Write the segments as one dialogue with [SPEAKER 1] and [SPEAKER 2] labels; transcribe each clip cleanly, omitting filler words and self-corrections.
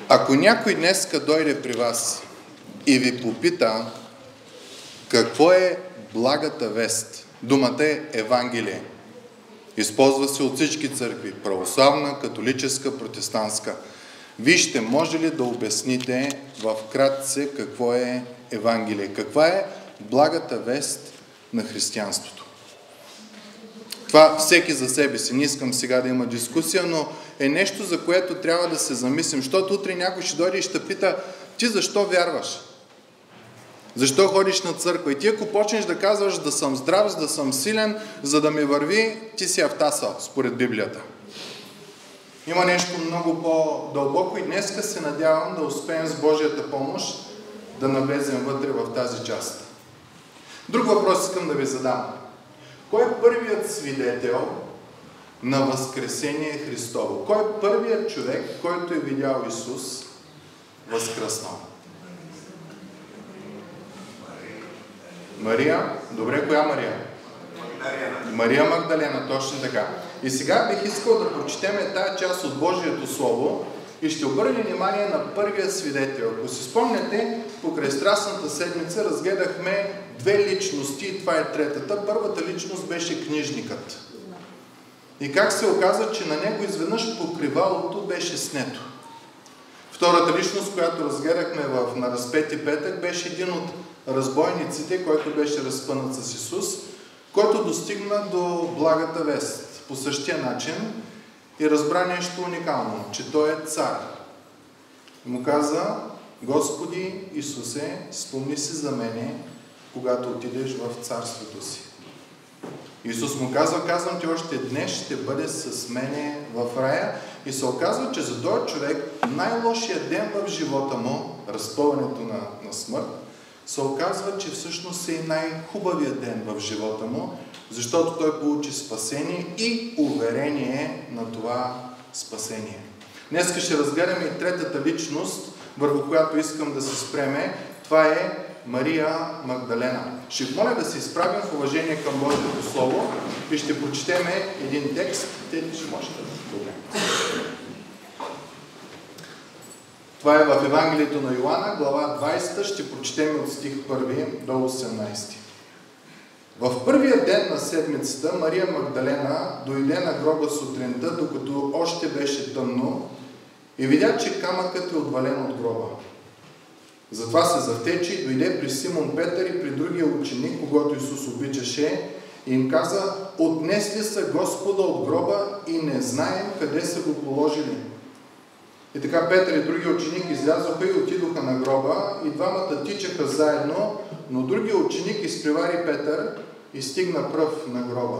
[SPEAKER 1] Ако някой днеска дойде при вас и ви попита какво е благата вест, думата е Евангелие. Използва се от всички църкви, православна, католическа, протестантска. Вижте, може ли да обясните вкратце какво е Евангелие? Каква е благата вест на християнството? Това всеки за себе си. Не искам сега да има дискусия, но е нещо, за което трябва да се замислим. Защото утре някой ще дойде и ще пита: ти защо вярваш? Защо ходиш на църква? И ти ако почнеш да казваш да съм здрав, да съм силен, за да ми върви, ти си автасал, според Библията. Има нещо много по-дълбоко и днеска се надявам да успеем с Божията помощ да навлезем вътре в тази част. Друг въпрос искам да ви задам. Кой е първият свидетел на Възкресение Христово? Кой е първият човек, който е видял Исус възкръснал? Мария. Добре, коя Мария? Мария Магдалена, точно така. И сега бих искал да прочетем тази част от Божието Слово и ще обърнем внимание на първия свидетел. Ако си спомняте, покрай Страстната седмица разгледахме две личности и това е третата. Първата личност беше книжникът. И как се оказа, че на него изведнъж покривалото беше снето. Втората личност, която разгледахме на Разпети петък, беше един от разбойниците, който беше разпънат с Исус, който достигна до благата вест по същия начин и разбра нещо уникално, че той е цар. И му каза: Господи Исусе, спомни си за мене, когато отидеш в царството си. Исус му казва: казвам ти, още днес ще бъде с мене в рая. И се оказва, че за този човек най-лошият ден в живота му, разпъването на смърт, се оказва, че всъщност е и най-хубавият ден в живота му, защото той получи спасение и уверение на това спасение. Днес ще разгледаме и третата личност, върху която искам да се спреме. Това е Мария Магдалена. Ще моля да се изправим в уважение към Божието Слово и ще прочетем един текст. Те ли ще може да? Добре. Това е в Евангелието на Йоанна, глава 20, ще прочетем от стих 1 до 18. В първия ден на седмицата Мария Магдалена дойде на гроба сутринта, докато още беше тъмно, и видя, че камъкът е отвален от гроба. Затова се завтече и дойде при Симон Петър и при другия ученик, когото Исус обичаше, и им каза: отнесли са Господа от гроба и не знаем къде са го положили. И така Петър и другия ученик излязоха и отидоха на гроба, и двамата тичаха заедно, но другия ученик изпревари Петър и стигна пръв на гроба.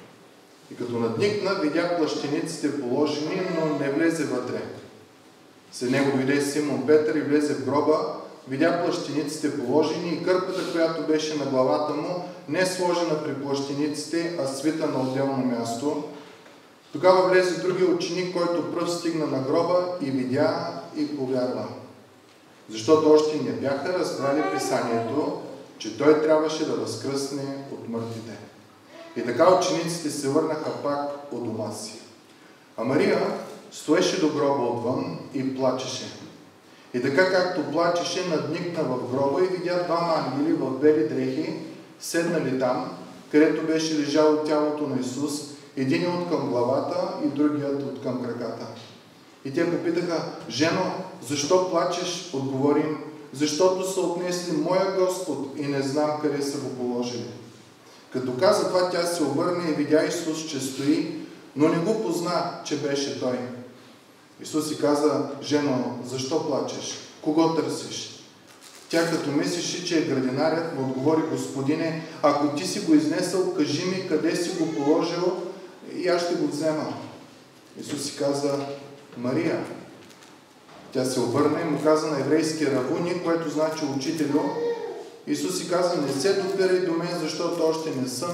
[SPEAKER 1] И като надникна, видя плащениците положени, но не влезе вътре. След него дойде Симон Петър и влезе в гроба, видя плащениците положени и кърпата, която беше на главата му, не сложена при плащениците, а свита на отделно място. Тогава влезе другия ученик, който пръв стигна на гроба и видя и повярва. Защото още не бяха разбрали писанието, че той трябваше да възкръсне от мъртвите. И така учениците се върнаха пак от дома си. А Мария стоеше до гроба отвън и плачеше. И така както плачеше, надникна в гроба и видя двама ангели в бели дрехи, седнали там, където беше лежало тялото на Исус, един от към главата и другият от към краката. И те попитаха: жено, защо плачеш? Отговори им: защото са отнесли моя Господ и не знам къде са го положили. Като каза това, тя се обърна и видя Исус, че стои, но не го позна, че беше той. Исус си каза: жено, защо плачеш? Кого търсиш? Тя като мислеше, че е градинарят, му отговори: Господине, ако ти си го изнесъл, кажи ми къде си го положил и аз ще го взема. Исус си каза: Мария. Тя се обърна и му каза на еврейски равуни, което значи учителю. Исус си каза: не се допирай до мен, защото още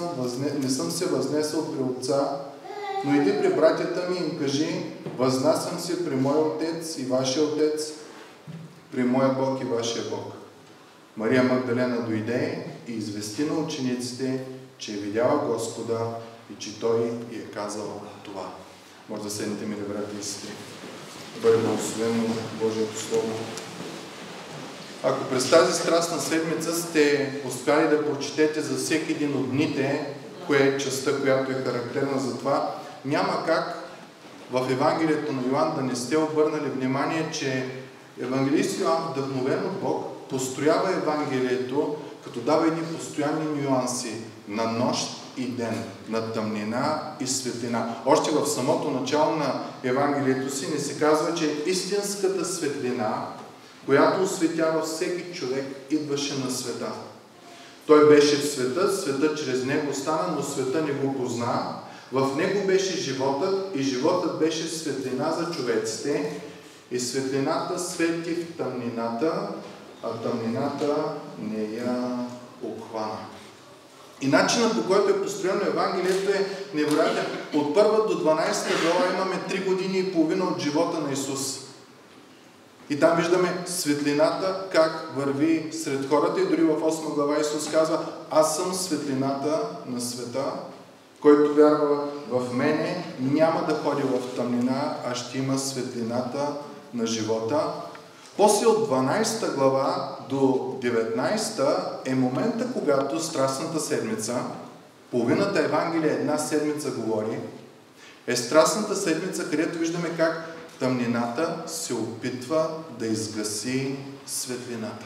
[SPEAKER 1] не съм се възнесъл при Отца, но иди при братята ми и им кажи: възнасям се при моя Отец и вашия Отец, при моя Бог и вашия Бог. Мария Магдалена дойде и извести на учениците, че е видяла Господа и че Той й е казал това. Може да седнете, мили брати и сестри. бъде благословено Божието Слово. Ако през тази страстна седмица сте успяли да прочетете за всеки един от дните, кое е частта, която е характерна за това, няма как в Евангелието на Йоан да не сте обърнали внимание, че евангелист Йоан, вдъхновен от Бог, построява Евангелието, като дава едни постоянни нюанси на нощ и ден, на тъмнина и светлина. Още в самото начало на Евангелието си ни се казва, че истинската светлина, която осветява всеки човек, идваше на света. Той беше в света, светът чрез него стана, но света не го позна. В него беше животът и животът беше светлина за човеците и светлината свети в тъмнината, а тъмнината не я обхвана. И начинът, по който е построено Евангелието, е невероятен. От 1 до 12 глава имаме 3 години и половина от живота на Исус. И там виждаме светлината как върви сред хората и дори в 8 глава Исус казва: аз съм светлината на света, който вярва в мене, няма да ходи в тъмнина, а ще има светлината на живота. После от 12 глава до 19 е момента, когато Страстната седмица, половината Евангелие една седмица говори, е Страстната седмица, където виждаме как тъмнината се опитва да изгаси светлината.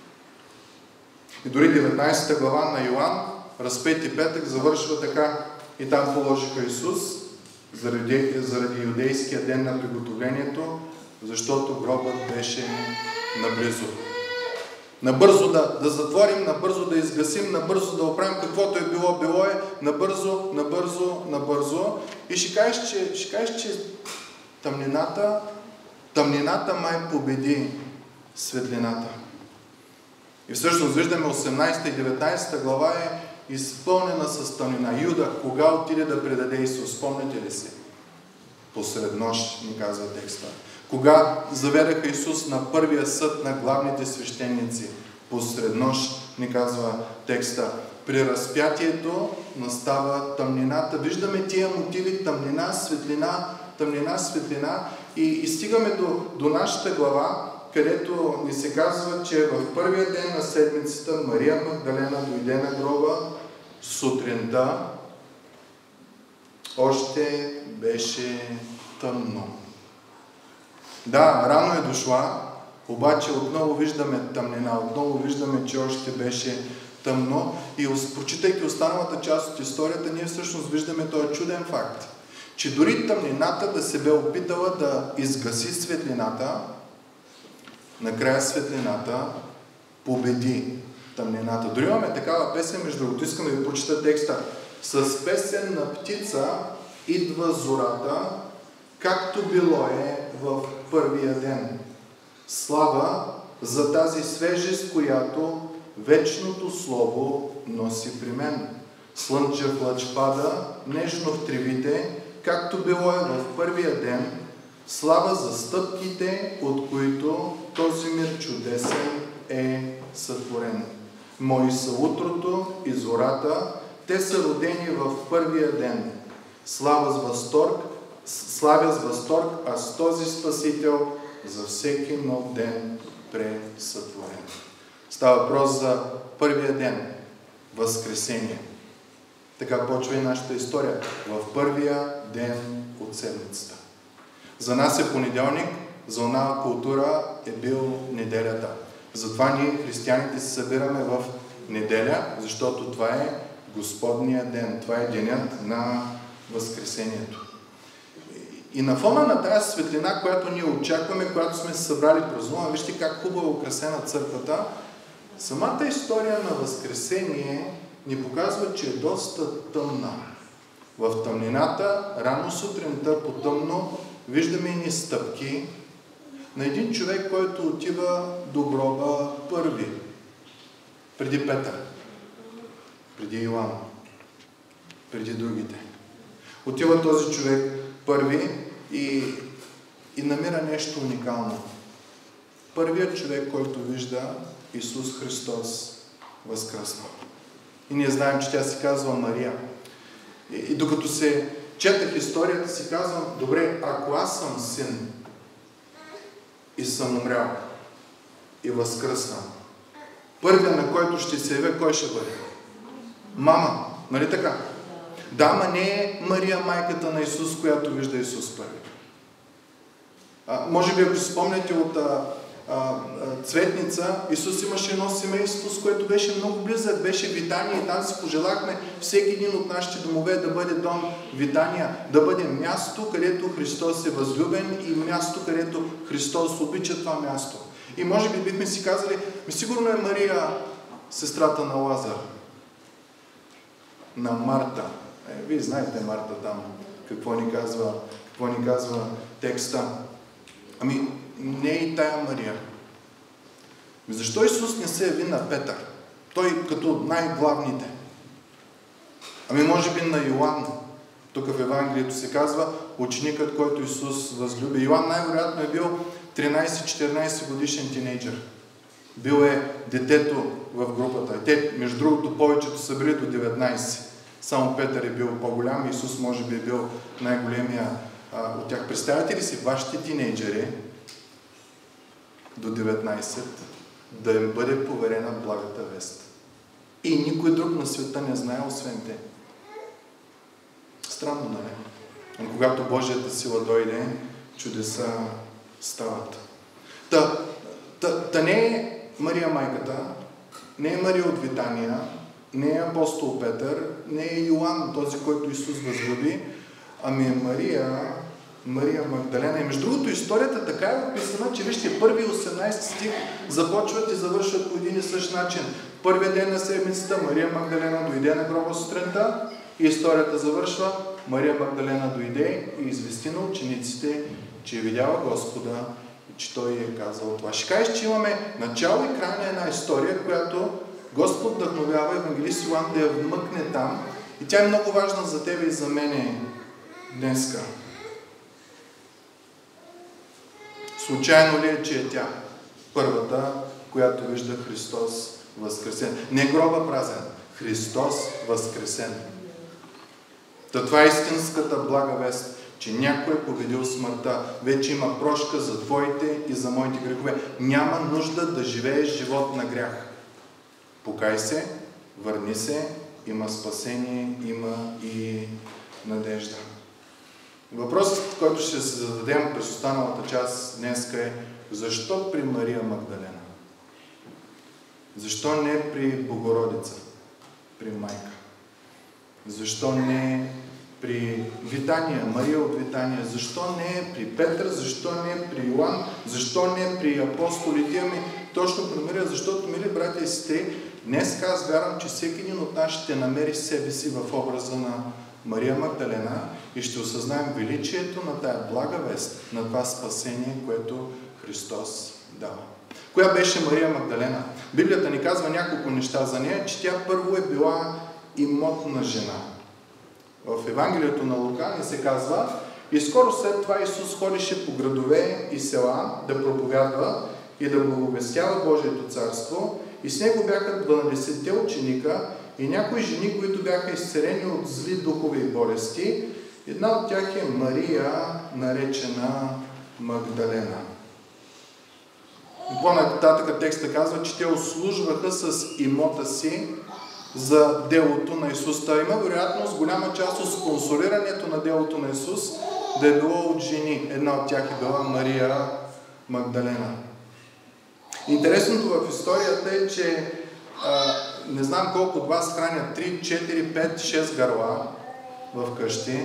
[SPEAKER 1] И дори 19 глава на Йоан, разпети петък, завършва така: и там положиха Исус заради юдейския ден на приготовлението, защото гробът беше наблизо. Набързо да затворим, набързо да изгасим, набързо да оправим каквото е било, било е, набързо. И ще кажеш, че тъмнината май победи светлината. И всъщност виждаме 18 и 19 глава е изпълнена с тъмнина. Юда, кога отиде да предаде Исус? Спомняте ли си? Посред нощ, ни казва текста. Кога заведаха Исус на първия съд на главните свещеници? Посред нощ, ни казва текста. При разпятието настава тъмнината. Виждаме тия мотиви: тъмнина, светлина. И стигаме до нашата глава, където ни се казва, че в първия ден на седмицата Мария Магдалена дойде на гроба сутринта. Още беше тъмно. Да, рано е дошла, обаче отново виждаме тъмнина, отново виждаме, че още беше тъмно. И прочитайки останалата част от историята, ние всъщност виждаме този чуден факт, че дори тъмнината да се бе опитала да изгаси светлината, накрая светлината победи тъмнината. Дори имаме такава песен, между другото, искам да ви прочита текста: с песен на птица идва зората, както било е в първия ден. Слава за тази свежест, която вечното слово носи при мен. Слънчев лъч пада нежно в тревите, както било е в първия ден. Слава за стъпките, от които този мир чудесен е сътворен. Мои са утрото и зората, те са родени в първия ден. Славя с възторг, аз този Спасител за всеки нов ден пресътворен. Става въпрос за първия ден, Възкресение. Така почва и нашата история. В първия ден от седмицата. За нас е понеделник, за оная култура е бил неделята. Затова ние, християните, се събираме в неделя, защото това е Господния ден. Това е денят на Възкресението. И на фона на тази светлина, която ние очакваме, която сме се събрали празнуваме, вижте как хубаво е украсена църквата, самата история на Възкресение ни показва, че е доста тъмна. В тъмнината, рано сутринта, по-тъмно, виждаме ни стъпки на един човек, който отива до гроба първи. Преди Петър, преди Йоан, преди другите. Отива този човек първи и намира нещо уникално. Първият човек, който вижда Исус Христос възкръснал. И ние знаем, че тя се казва Мария. И докато се четах историята, си казвам: добре, ако аз съм син, и съм умрял и възкръснал. Първият, на който ще се явя, кой ще бъде? Мама. Нали така? Да, ама не е Мария, майката на Исус, която вижда Исус първи. Може би, ако спомняте от Цветница, Исус имаше едно семейство, с което беше много близък, беше Витания, и там си пожелахме всеки един от нашите домове да бъде дом Витания, да бъде място, където Христос е възлюбен и място, където Христос обича това място. И може би бихме си казали, сигурно е Мария, сестрата на Лазар, на Марта. Вие знаете Марта там, какво ни казва текста. Не и тая Мария. Защо Исус не се яви на Петър? Той като най-главните. Може би на Йоан. Тук в Евангелието се казва ученикът, който Исус възлюби. Йоан най-вероятно е бил 13-14 годишен тинейджър. Бил е детето в групата. Те, между другото, повечето са били до 19. Само Петър е бил по-голям и Исус може би е бил най-големия от тях. Представете ли си вашите тинейджери до 19 да им бъде поверена благата вест? И никой друг на света не знае, освен те. Странно, нали? Но когато Божията сила дойде, чудеса стават. Та не е Мария майката, не е Мария от Витания, не е апостол Петър, не е Йоан, този, който Исус възлюби, ами е Мария Магдалена. И между другото, историята така е описана, че вижте, първи 18 стих започват и завършват по един и същ начин. Първият ден на седмицата Мария Магдалена дойде на гроба сутринта и историята завършва. Мария Магдалена дойде и извести на учениците, че е видяла Господа и че Той е казал това. Ще кажеш, че имаме начало и край на една история, която Господ вдъхновява евангелист Йоан да я вмъкне там. И тя е много важна за тебе и за мене днеска. Случайно ли е, че е тя първата, която вижда Христос възкресен? Не гроба празен, Христос възкресен. Това е истинската блага вест, че някой е победил смъртта. Вече има прошка за твоите и за моите грехове. Няма нужда да живееш живот на грях. Покай се, върни се, има спасение, има и надежда. Въпросът, който ще се зададем през останалата част днеска е: защо при Мария Магдалена? Защо не при Богородица, при майка? Защо не при Витания, Мария от Витания? Защо не при Петър? Защо не при Йоан? Защо не при апостолите? Точно при Мария, защото, мили братя и сестри, днес аз вярвам, че всеки един от нас ще намери себе си в образа на Мария Магдалена и ще осъзнаем величието на тая блага вест, на това спасение, което Христос дава. Коя беше Мария Магдалена? Библията ни казва няколко неща за нея, че тя първо е била имотна жена. В Евангелието на Лука ни се казва: и скоро след това Исус ходеше по градове и села да проповядва и да благовестява Божието царство, и с него бяха 12-те ученика и някои жени, които бяха изцелени от зли духове и болести. Една от тях е Мария, наречена Магдалена. По-нататък текста казва, че те услужваха с имота си за делото на Исус. Та има вероятност голяма част от спонсорирането на делото на Исус да е било от жени. Една от тях е била Мария Магдалена. Интересното в историята е, че не знам колко от вас хранят 3, 4, 5, 6 гърла в къщи.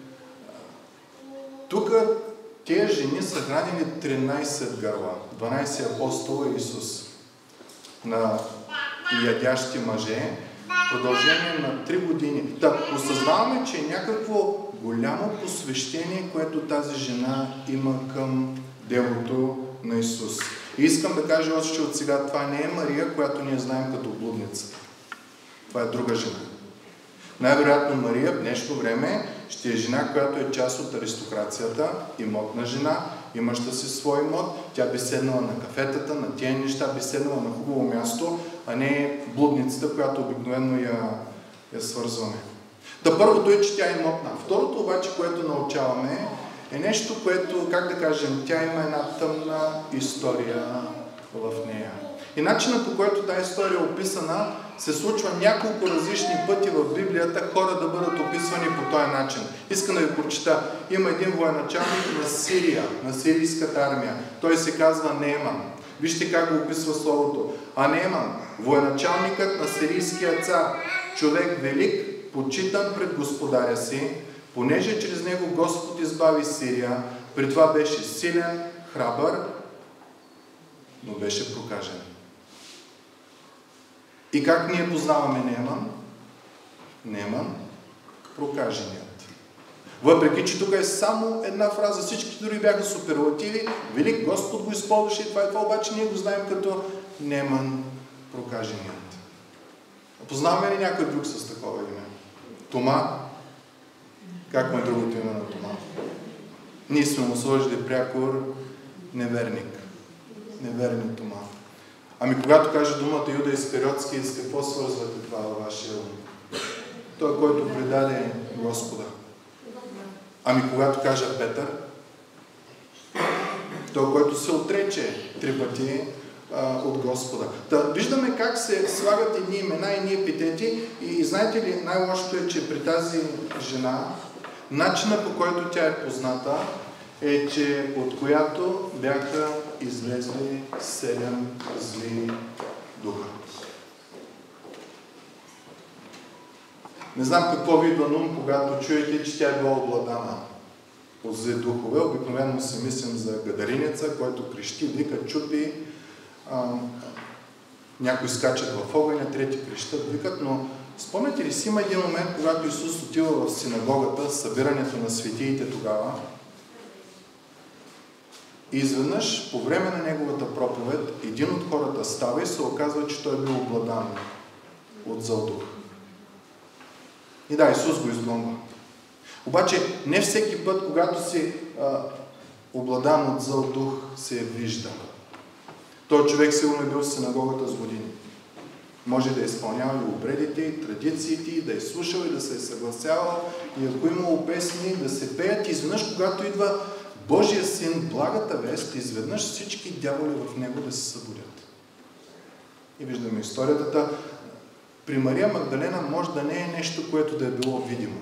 [SPEAKER 1] Тук тези жени са хранили 13 гърла. 12 апостола и Исус. На ядящи мъже. Продължение на 3 години. Осъзнаваме, че е някакво голямо посвещение, което тази жена има към делото на Исус. И искам да кажа още от сега, това не е Мария, която ние знаем като блудница. Това е друга жена. Най-вероятно Мария в днешно време ще е жена, която е част от аристокрацията, имотна жена, имаща си свой имот. Тя би седнала на кафетата, на тия неща, би седнала на хубаво място, а не блудницата, която обикновено я свързваме. Първото е, че тя е имотна. Второто обаче, което научаваме, е нещо, което, как да кажем, тя има една тъмна история в нея. И начинът, по който тази история е описана, се случва няколко различни пъти в Библията хора да бъдат описвани по този начин. Искам да ви прочита. Има един военачалник на Сирия, на сирийската армия. Той се казва Нееман. Вижте как го описва словото. А Нееман, военачалникът на сирийския цар, човек велик, почитан пред господаря си, понеже чрез него Господ избави Сирия, при това беше силен, храбър, но беше прокажен. И как ние познаваме Нееман? Нееман, прокаженият. Въпреки, че тук е само една фраза, всички дори бяха суперлативи, велик Господ го използваше и това, обаче ние го знаем като Нееман, прокаженият. Познаваме ли някой друг с такова име? Тома? Как му е другото име на Тома? Ние сме му сложили прякор неверник. Неверник Тома. Ами когато каже думата Юда Искариотски, с какво свързвате това във вашия ум? Той, който предаде Господа. Ами когато каже Петър, той, който се отрече 3 пъти от Господа. Виждаме как се слагат едни имена, едни епитети и знаете ли, най-лошото е, че при тази жена начинът, по който тя е позната, е, че от която бяха излезли 7 зли духа. Не знам какво ви идва на ум, когато чуете, че тя е била обладана от зли духове. Обикновено си мислим за гадариница, който крещи, вика, чупи, някои скачат в огъня, трети крещат, викат, но спомняте ли си, има един момент, когато Исус отива в синагогата, събирането на светиите тогава, и изведнъж, по време на неговата проповед, един от хората става и се оказва, че той е бил обладан от зъл дух. И да, Исус го изгонва. Обаче, не всеки път, когато си обладан от зъл дух, се вижда. Той човек сигурно е бил в синагогата с години. Може да е изпълнява и обредите, и традициите, и да е слушал, и да се е съгласявал, и ако имало песни, да се пеят. И изведнъж, когато идва Божия син, благата вест, изведнъж всички дяволи в него да се събудят. И виждаме историята. При Мария Магдалена може да не е нещо, което да е било видимо.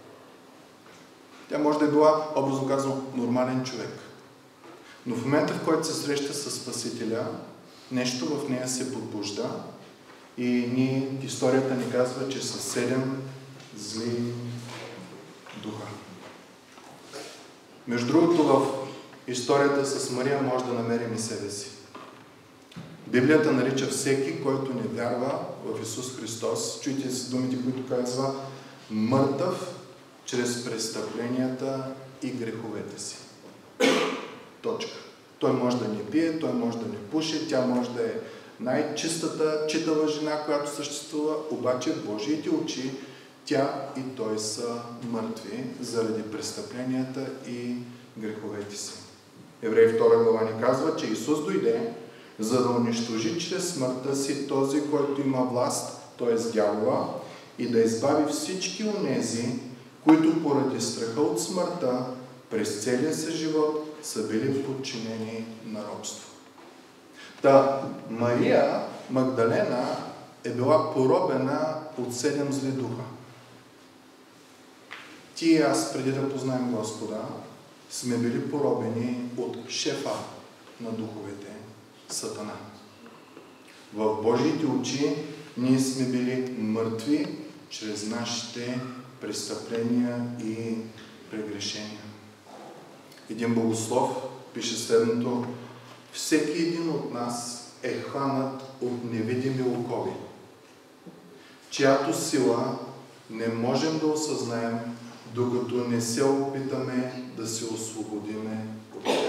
[SPEAKER 1] Тя може да е била, образно казано, нормален човек. Но в момента, в който се среща с Спасителя, нещо в нея се подбужда и историята ни казва, че са 7 зли духа. Между другото, в историята с Мария може да намерим и себе си. Библията нарича всеки, който не вярва в Исус Христос, чуйте си думите, които казва, мъртъв чрез престъпленията и греховете си. Точка. Той може да не пие, той може да не пуши, тя може да е най-чистата, читава жена, която съществува, обаче в Божиите очи тя и той са мъртви заради престъпленията и греховете си. Евреи 2 глава ни казва, че Исус дойде, за да унищожи чрез смъртта си този, който има власт, т.е. дявола, и да избави всички онези, които поради страха от смъртта през целия си живот са били подчинени на робство. Та Мария Магдалена е била поробена от 7 зли духа. Ти и аз, преди да познаем Господа, сме били поробени от шефа на духовете, Сатана. В Божиите очи ние сме били мъртви чрез нашите престъпления и прегрешения. Един богослов пише следното: всеки един от нас е хванат от невидими окови, чиято сила не можем да осъзнаем, докато не се опитаме да се освободиме от тях.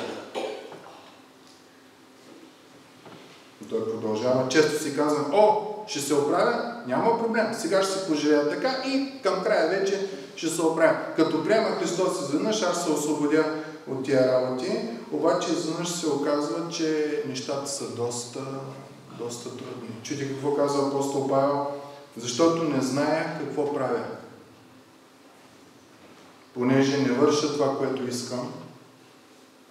[SPEAKER 1] Той продължава. Често си казвам, ще се оправя, няма проблем. Сега ще се поживея така и към края вече ще се оправя. Като приема Христос изведнъж, аз се освободя от тия работи, обаче изведнъж се оказва, че нещата са доста трудни. Чуйте какво казва апостол Павел, защото не зная какво правя. Понеже не върша това, което искам,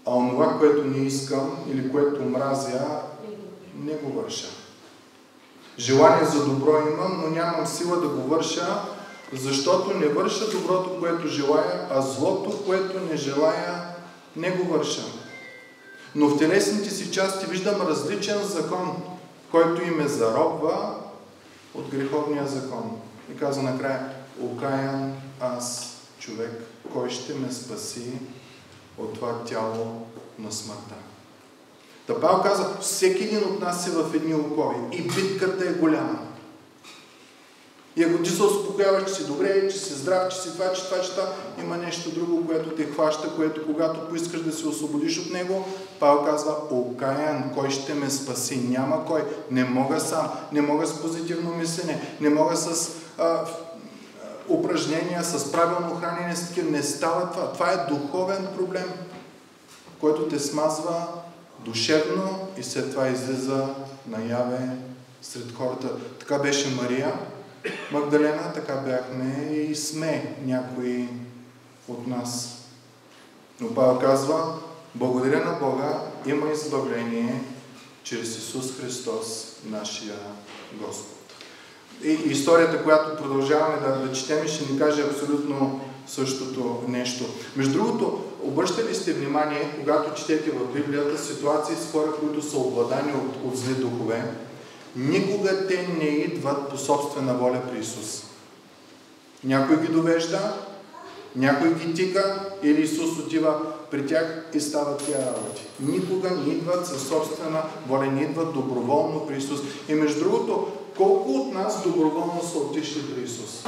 [SPEAKER 1] а онова, което не искам или което мразя, не го върша. Желание за добро имам, но нямам сила да го върша, защото не върша доброто, което желая, а злото, което не желая, не го върша. Но в телесните си части виждам различен закон, който и ме заробва от греховния закон. И каза накрая: окаян аз, човек, кой ще ме спаси от това тяло на смъртта? Та Павел каза: всеки един от нас е в едни окови и битката е голяма. И ако ти се успокояваш, че си добре, че си здрав, че си това, че има нещо друго, което те хваща, което когато поискаш да се освободиш от него, Павел казва: окаян, кой ще ме спаси? Няма кой. Не мога сам, не мога с позитивно мислене, не мога с упражнения, с правилно хранене, с такива. Не става това. Това е духовен проблем, който те смазва душевно и след това излиза наяве сред хората. Така беше Мария Магдалена, така бяхме и сме някои от нас. Но Павел казва: благодаря на Бога, има избавление чрез Исус Христос, нашия Господ. И историята, която продължаваме да четем, ще ни каже абсолютно същото нещо. Между другото, обръщали сте внимание, когато четете в Библията ситуации с хора, които са обладани от зли духове, никога те не идват по собствена воля при Исус. Някой ги довежда, някой ги тика или Исус отива при тях и стават тия работи. Никога не идват със собствена воля, не идват доброволно при Исус. И между другото, колко от нас доброволно са отишли при Исус?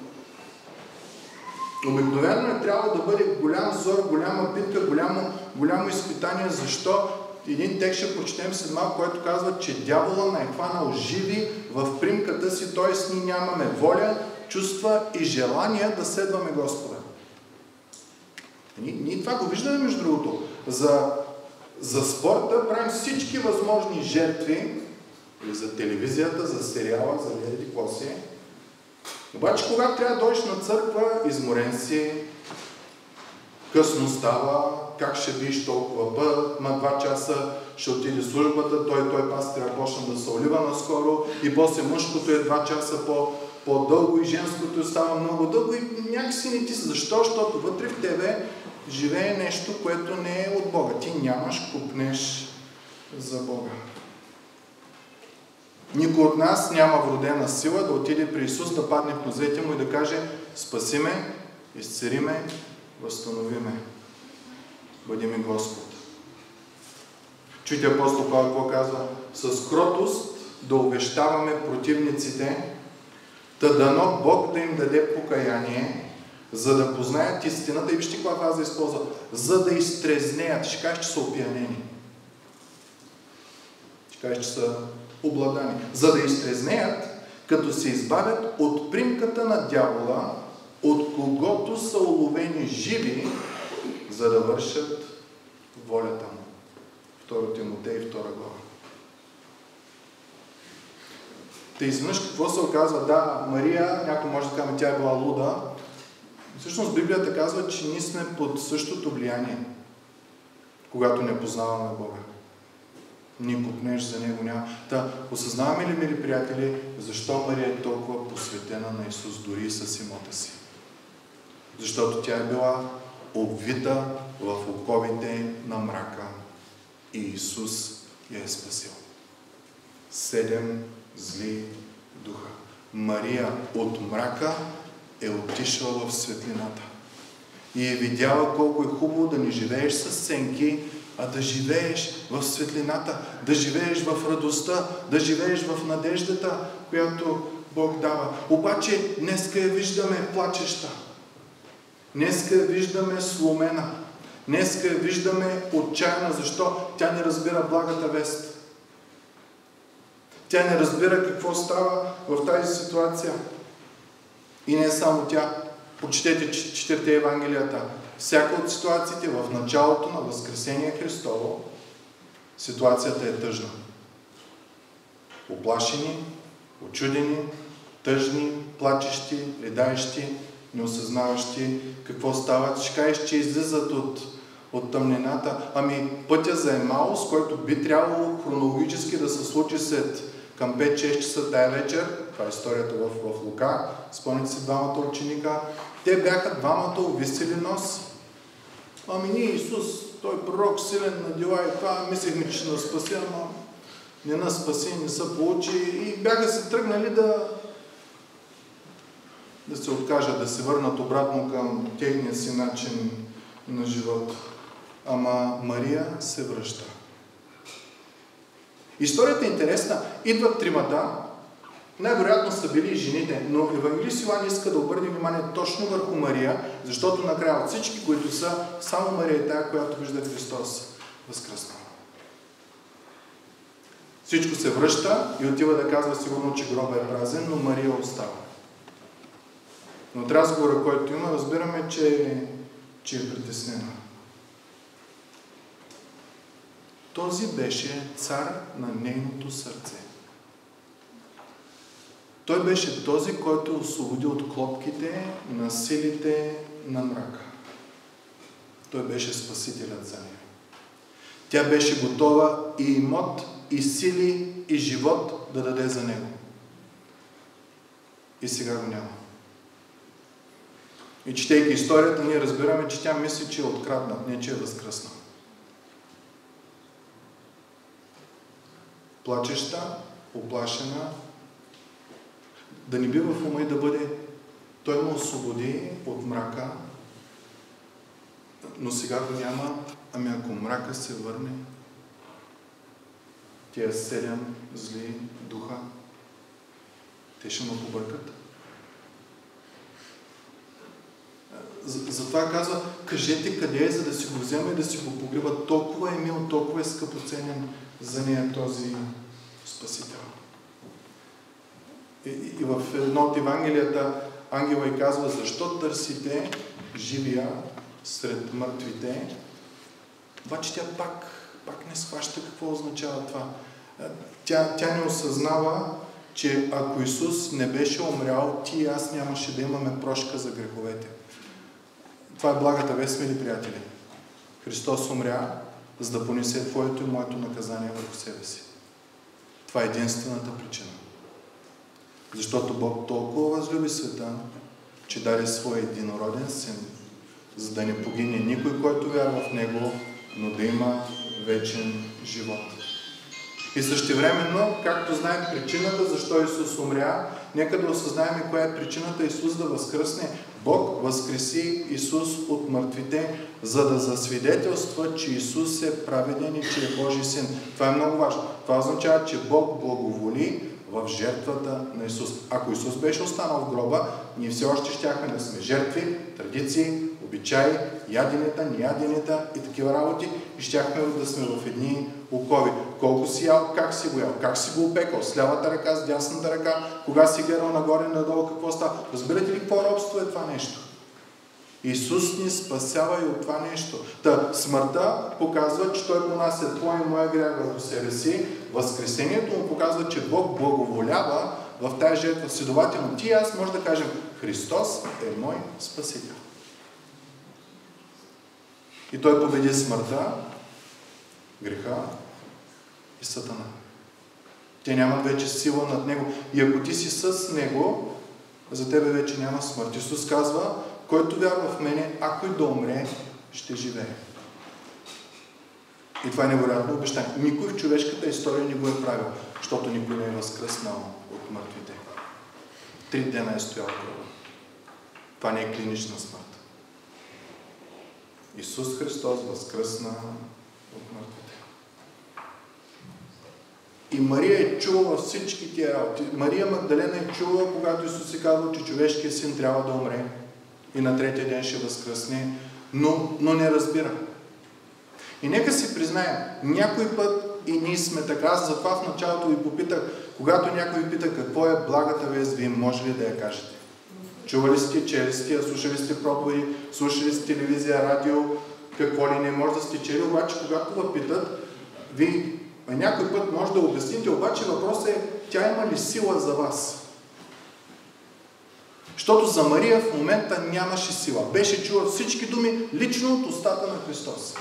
[SPEAKER 1] Обикновено трябва да бъде голям зор, голяма битка, голямо изпитание. Защо? Един текст ще прочетем след малко, който казва, че дявола ме е хванал живи в примката си, т.е. ние нямаме воля, чувства и желание да следваме Господа. Ние това го виждаме, между другото. За спорта правим всички възможни жертви, или за телевизията, за сериала, за гледате какво си. Обаче, когато трябва да дойдеш на църква, изморен си, късно става, как ще биш толкова път, на 2 часа ще отиде службата, той пас трябва да почне да се олива наскоро и после мъжкото е 2 часа по-дълго и женското става много дълго и някакси не ти си. Защо? Защото вътре в тебе живее нещо, което не е от Бога. Ти нямаш купнеш за Бога. Никой от нас няма вродена сила да отиде при Исус, да падне в нозете му и да каже: спаси ме, изцели ме, възстанови ме. Бъди ми Господ. Чуйте апостол Павел какво казва: с кротост да увещаваме противниците, та дано Бог да им даде покаяние, за да познаят истината. И вижте каква фраза използва: за да изтрезнеят. Ще кажеш, че са опиянени. Ще кажеш, че са обладани. За да изтрезнеят, като се избавят от примката на дявола, от когото са уловени живи, за да вършат волята му. 2 Тимотей, 2 глава. Те изведнъж какво се оказва? Да, Мария, някой може да каже, тя е била луда. Всъщност Библията казва, че ние сме под същото влияние, когато не познаваме Бога. Ни купнеш за Него няма. Та, осъзнаваме ли, мили приятели, защо Мария е толкова посветена на Исус, дори с имота си? Защото тя е била обвита в оковите на мрака и Исус я е спасил. 7 зли духа. Мария от мрака е отишла в светлината и е видяла колко е хубаво да не живееш с сенки, а да живееш в светлината, да живееш в радостта, да живееш в надеждата, която Бог дава. Обаче днеска я виждаме плачеща. Днеска я виждаме сломена. Днеска я виждаме отчаяна. Защо? Тя не разбира благата вест. Тя не разбира какво става в тази ситуация. И не само тя. Почетете 4 Евангелията. Всяка от ситуациите в началото на Възкресение Христово, ситуацията е тъжна. Оплашени, очудени, тъжни, плачещи, ридаещи, неосъзнаващи какво стават. Ще кажеш, че излизат от тъмнината. Ами пътя за Емаус, който би трябвало хронологически да се случи след към 5-6 часа тая вечер, това е историята в Лука, спомните си двамата ученика, те бяха двамата увисели нос. Ами ние Исус, той пророк, силен на дела и това, мислехме, че ще нас спаси, ама не нас спаси, не се получи и бяха се тръгнали да се откажат, да се върнат обратно към техния си начин на живот. Ама Мария се връща. Историята е интересна. Идват тримата, най-вероятно са били и жените, но евангелист Йоан иска да обърне внимание точно върху Мария, защото накрая от всички, които са, само Мария е тая, която вижда Христос възкръснал. Всичко се връща и отива да казва сигурно, че гроба е празен, но Мария остава. Но от разговора, който има, разбираме, че е притеснена. Този беше цар на нейното сърце. Той беше този, който освободи от клопките на силите на мрака. Той беше спасителят за нея. Тя беше готова и имот, и сили, и живот да даде за него. И сега го няма. И четейки историята, ние разбираме, че тя мисли, че е откраднат, не че е възкръснал. Плачеща, оплашена, да не би в ума и да бъде, той му освободи от мрака, но сега го няма, ами ако мрака се върне, тия 7 зли духа, те ще му побъркат. Затова казва, кажете къде е, за да си го взема и да си го погреба. Толкова е мил, толкова е скъпоценен за нея този Спасител. И в едно от Евангелията ангела й казва, защо търсите живия сред мъртвите? Обаче тя пак не схваща какво означава това. Тя не осъзнава, че ако Исус не беше умрял, ти и аз нямаше да имаме прошка за греховете. Това е благата вест, мили приятели. Христос умря, за да понесе твоето и моето наказание върху себе си. Това е единствената причина. Защото Бог толкова възлюби света, че даде своя единороден син, за да не погине никой, който вярва в Него, но да има вечен живот. И същевременно, както знаем причината, защо Исус умря, нека да осъзнаем коя е причината Исус да възкръсне. Бог възкреси Исус от мъртвите, за да засвидетелства, че Исус е праведен и че е Божий син. Това е много важно. Това означава, че Бог благоволи в жертвата на Исус. Ако Исус беше останал в гроба, ние все още щяхме да сме жертви, традиции, обичаи, яденета, неяденета и такива работи и щяхме да сме в едни окови. Колко си ял, как си го ял, как си го опекал, с лявата ръка, с дясната ръка, кога си гледал нагоре, надолу, какво става. Разбирате ли какво робство е това нещо? Исус ни спасява и от това нещо. Смъртта показва, че Той понася твоя и моя грях върху себе си. Възкресението му показва, че Бог благоволява в тази жертва. Следователно, ти и аз може да кажем, Христос е мой Спасител. И Той победи смъртта, греха и Сатана. Те нямат вече сила над Него. И ако ти си с Него, за тебе вече няма смърт. Исус казва, който вярва в мене, ако и да умре, ще живее. И това е невероятно обещание. Никой в човешката история не го е правил, защото никой не е възкръснал от мъртвите. 3 дена е стоял гроба. Това не е клинична смърт. Исус Христос възкръсна от мъртвите. И Мария е чула всички тия работи. Мария Магдалена е чула, когато Исус е казал, че човешкият син трябва да умре и на третия ден ще възкръсне, но не разбира. И нека си признаем, някой път и ние сме така. Аз затова в началото ви попитах, когато някой ви пита какво е благата вест, вие може ли да я кажете? Чували сте, чели сте, слушали сте проповеди, слушали сте телевизия, радио, какво ли не може да сте чели, обаче когато ви питат, ви някой път може да обясните, обаче въпросът е, тя има ли сила за вас? Защото за Мария в момента нямаше сила. Беше чула всички думи лично от устата на Христос.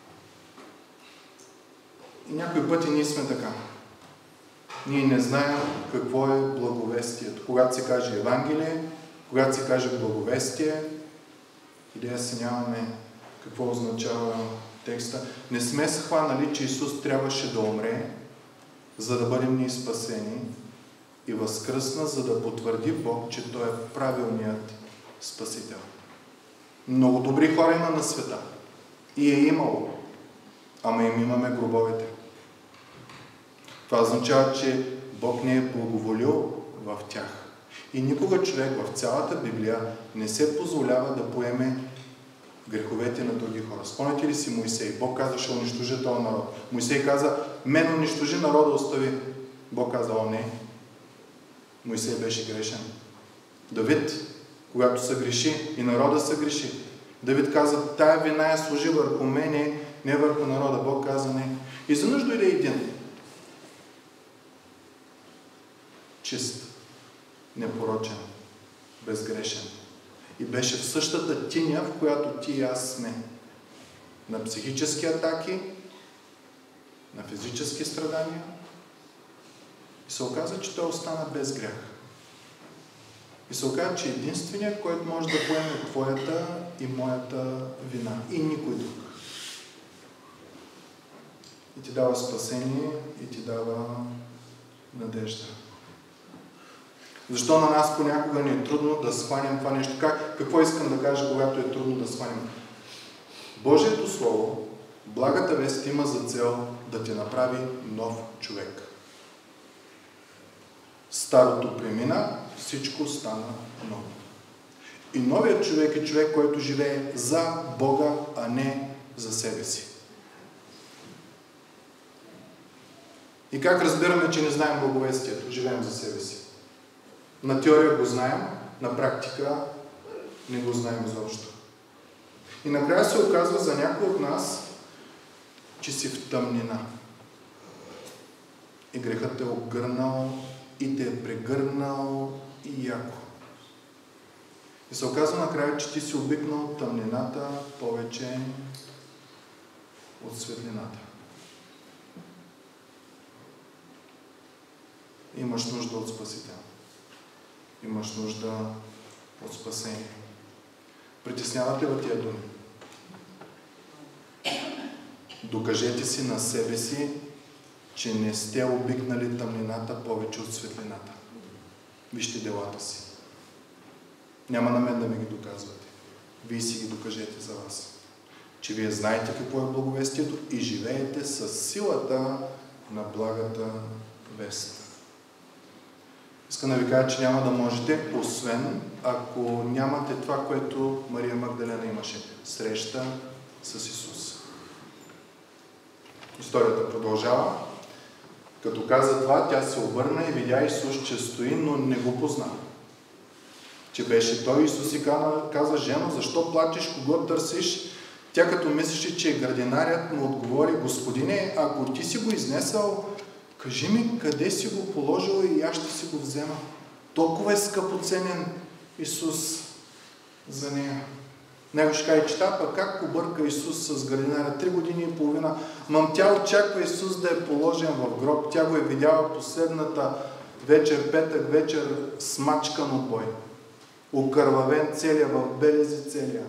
[SPEAKER 1] И някои пъти ние сме така. Ние не знаем какво е благовестието. Когато се каже Евангелие, когато се каже благовестие, идея се нямаме какво означава текста. Не сме схванали, че Исус трябваше да умре, за да бъдем ние спасени и възкръсна, за да потвърди Бог, че Той е правилният Спасител. Много добри хора има на света. И е имало. Ама им имаме гробовете. Това означава, че Бог не е благоволил в тях. И никога човек в цялата Библия не се позволява да поеме греховете на други хора. Спомняте ли си Моисей? Бог каза, ще унищожи този народ. Моисей каза, мен унищожи, народа остави. Бог каза, о не. Моисей беше грешен. Давид, когато се греши и народа се греши, Давид каза, тая вина я служи върху мене, не върху народа. Бог каза, не. И занъж дойде един. Чист, непорочен, безгрешен. И беше в същата тиня, в която ти и аз сме. На психически атаки, на физически страдания. И се оказа, че той остана без грях. И се оказа, че единственият, който може да поеме твоята и моята вина. И никой друг. И ти дава спасение, и ти дава надежда. Защо на нас понякога ни е трудно да схванем това нещо? Какво искам да кажа, когато е трудно да схванем? Божието Слово, благата вест има за цел да те направи нов човек. Старото премина, всичко стана ново. И новият човек е човек, който живее за Бога, а не за себе си. И как разбираме, че не знаем благовестието? Живеем за себе си. На теория го знаем, на практика не го знаем изобщо. И накрая се оказва за някой от нас, че си в тъмнина. И грехът те е обгърнал, и те е прегърнал, и яко. И се оказва накрая, че ти си обикнал тъмнината повече от светлината. Имаш нужда от Спасител. Имаш нужда от спасение. Притеснявате ли тия думи? Докажете си на себе си, че не сте обикнали тъмнината повече от светлината. Вижте делата си. Няма на мен да ми ги доказвате. Вие си ги докажете за вас. Че вие знаете какво е благовестието и живеете с силата на благата вест. Искам да ви кажа, че няма да можете, освен ако нямате това, което Мария Магдалена имаше. Среща с Исус. Историята продължава. Като каза това, тя се обърна и видя Исус, че стои, но не го позна. Че беше той. Исус и каза, жено, защо плачеш, кого търсиш? Тя като мислеше, че градинарят му отговори, Господине, ако ти си го изнесъл, кажи ми, къде си го положил и аз ще си го взема. Толкова е скъпоценен Исус за нея. Него ще каже, че пък как побърка Исус с градинаря 3 години и половина. Мам тя очаква Исус да е положен в гроб. Тя го е видяла последната вечер, петък вечер, смачкан от бой. Окървавен целия, в белези целия.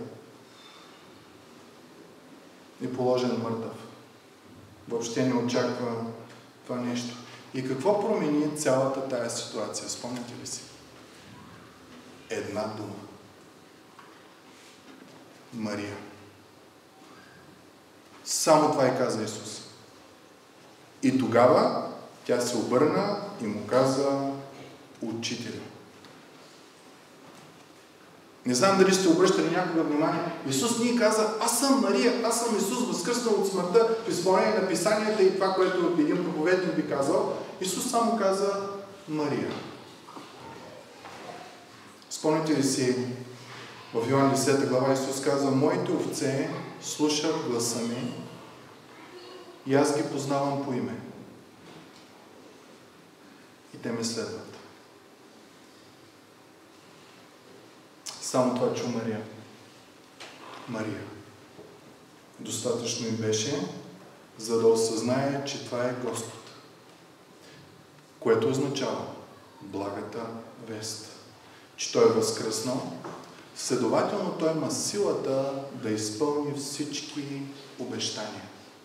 [SPEAKER 1] И положен мъртъв. Въобще не очаква това нещо. И какво промени цялата тая ситуация? Спомняте ли си? Една дума. Мария. Само това и каза Исус. И тогава тя се обърна и му каза Учителю. Не знам дали сте обръщали някога внимание. Исус ни каза, аз съм Мария, аз съм Исус, възкръснал от смъртта, в изпълнение на Писанията и това, което един проповедник би казал. Исус само каза Мария. Спомните ли си, в Йоан 10 глава Исус каза, моите овце слушат гласа ми и аз ги познавам по име. И те ме следват. Само това чу Мария. Мария. Достатъчно им беше, за да осъзнае, че това е Господ. Което означава благата вест. Че Той е възкръснал. Следователно Той има силата да изпълни всички обещания.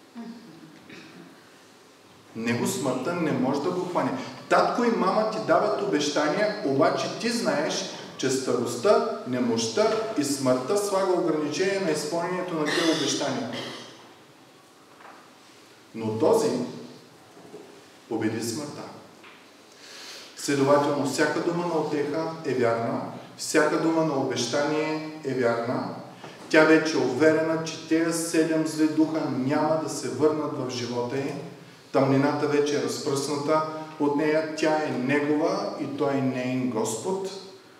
[SPEAKER 1] Него смъртта не може да го хване. Татко и мама ти дават обещания, обаче ти знаеш, че старостта, немощта и смъртта слага ограничение на изпълнението на тези обещания. Но този победи смъртта. Следователно, всяка дума на утеха е вярна, всяка дума на обещание е вярна. Тя вече е уверена, че тези 7 зли духа няма да се върнат в живота й. Тъмнината вече е разпръсната от нея, тя е Негова и Той е нейн Господ.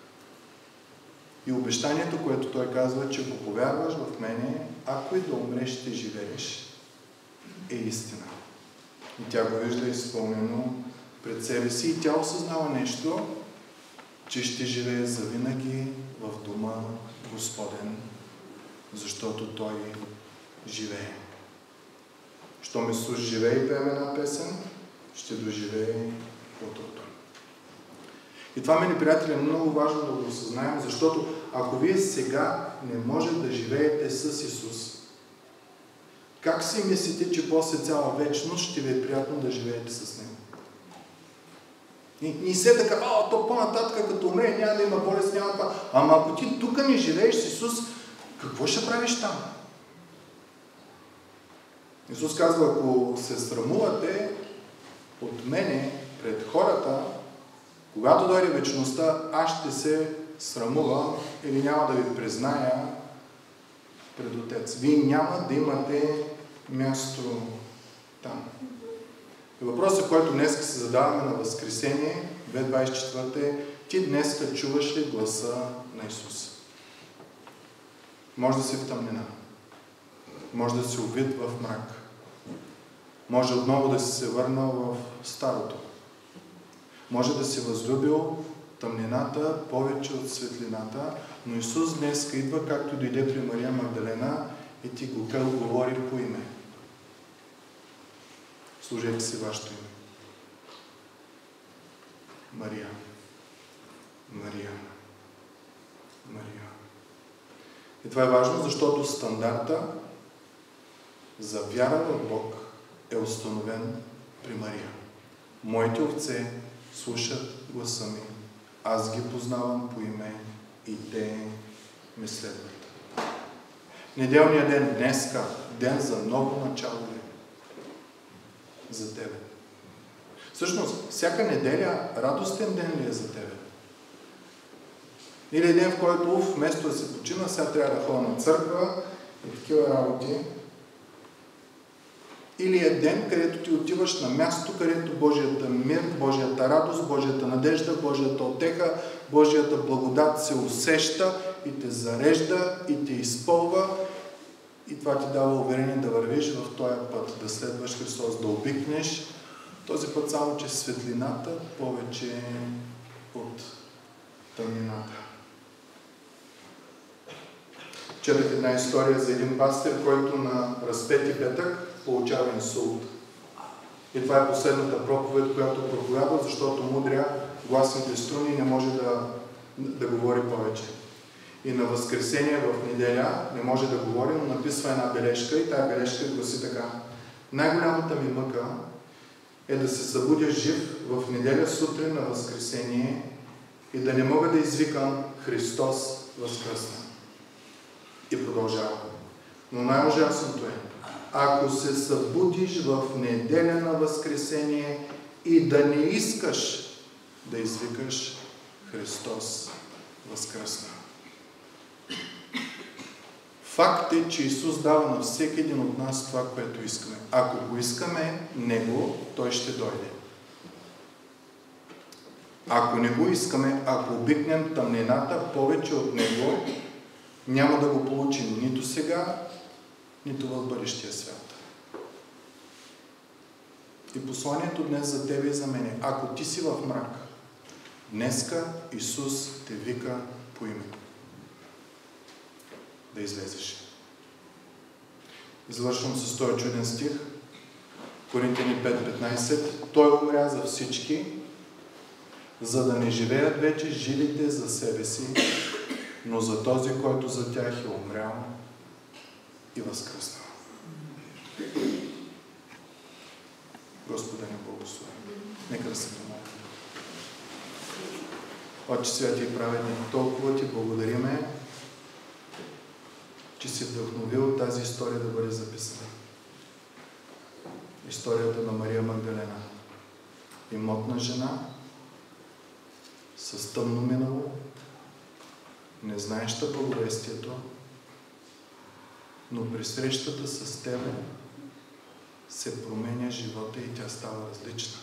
[SPEAKER 1] И обещанието, което Той казва, че го повярваш в мене, ако и да умреш, ще живееш, е истина. И тя го вижда изпълнено пред себе си и тя осъзнава нещо, че ще живее завинаги в дома Господен, защото Той живее. Щом Исус живее и пеем една песен, ще доживее утрото. И това, мили приятели, е много важно да го осъзнаем, защото ако вие сега не можете да живеете с Исус, как си мислите, че после цяла вечност ще ви е приятно да живеете с Него? И все така, то по-нататък, като умре, няма да има болест, няма това. Ама ако ти тук не живееш с Исус, какво ще правиш там? Исус казва, ако се срамувате от мене пред хората, когато дойде вечността, аз ще се срамувам или няма да ви призная пред Отец. Вие няма да имате място там. И въпросът, който днес се задаваме на Възкресение, 2.24, ти днес чуваш ли гласа на Исус? Може да си в тъмнина. Може да си увит в мрак. Може отново да си се върнал в старото. Може да си възлюбил тъмнината повече от светлината, но Исус днес идва, както дойде при Мария Магдалена и ти го говори по име. Служете си вашето име. Мария. Мария. Мария. И това е важно, защото стандарта за вяра в Бог е установен при Мария. Моите овце слушат гласа ми. Аз ги познавам по име и те ме следват. Неделният ден днеска, ден за ново начало ли? За тебе. Всъщност, всяка неделя радостен ден ли е за тебе? Или е ден, в който вместо да се почина, сега трябва да ходя на църква и такива работи. Или е ден, където ти отиваш на място, където Божията мир, Божията радост, Божията надежда, Божията утеха, Божията благодат се усеща и те зарежда и те изпълва и това ти дава уверение да вървиш в този път, да следваш Христос, да обикнеш този път, само че светлината повече от тъмнината. Четах една история за един пастир, който на разпети петък получава инсулт. И това е последната проповед, която проповядва, защото мудря гласните струни не може да говори повече. И на Възкресение в неделя не може да говори, но написва една бележка и тая бележка гласи така. Най-голямата ми мъка е да се събудя жив в неделя сутрин на Възкресение и да не мога да извикам Христос възкръсна. И продължава. Но най-ужасното е, ако се събудиш в неделя на Възкресение и да не искаш да извикаш Христос възкръсна. Факт е, че Исус дава на всеки един от нас това, което искаме. Ако го искаме Него, Той ще дойде. Ако не го искаме, ако обикнем тъмнината повече от Него, няма да го получим нито сега, нито в бъдещия свят. И посланието днес за тебе и за мене. Ако ти си в мрак, днеска Исус те вика по име. да излезеш. Завършвам с този чуден стих. Коринтяни 5:15. Той умря за всички, за да не живеят вече живите за себе си, но за този, който за тях е умрял и възкръснал. Господа ни благослови. Нека да се помолим. Отче святи и праведни, толкова ти благодариме, че си вдъхновил тази история да бъде записана. Историята на Мария Магдалена. Имотна жена, с тъмно минало, не знаеща благовестието, но при срещата с Тебе се променя живота и тя става различна.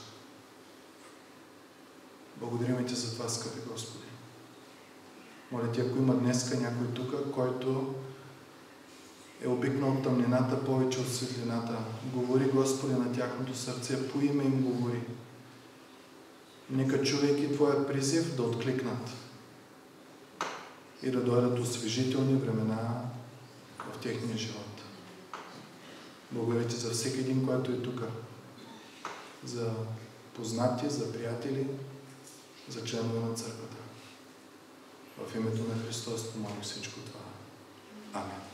[SPEAKER 1] Благодарим Ти за това, скъпи Господи. Моля Ти, ако има днеска някой тук, който е обикнал тъмнината повече от светлината, говори, Господи, на тяхното сърце, по име им говори. Нека, чувайки Твоя призив, да откликнат и да дойдат освежителни времена в техния живот. Благодаря Ти за всеки един, който е тук, за познати, за приятели, за членове на църквата. В името на Христос помолих всичко това. Амин.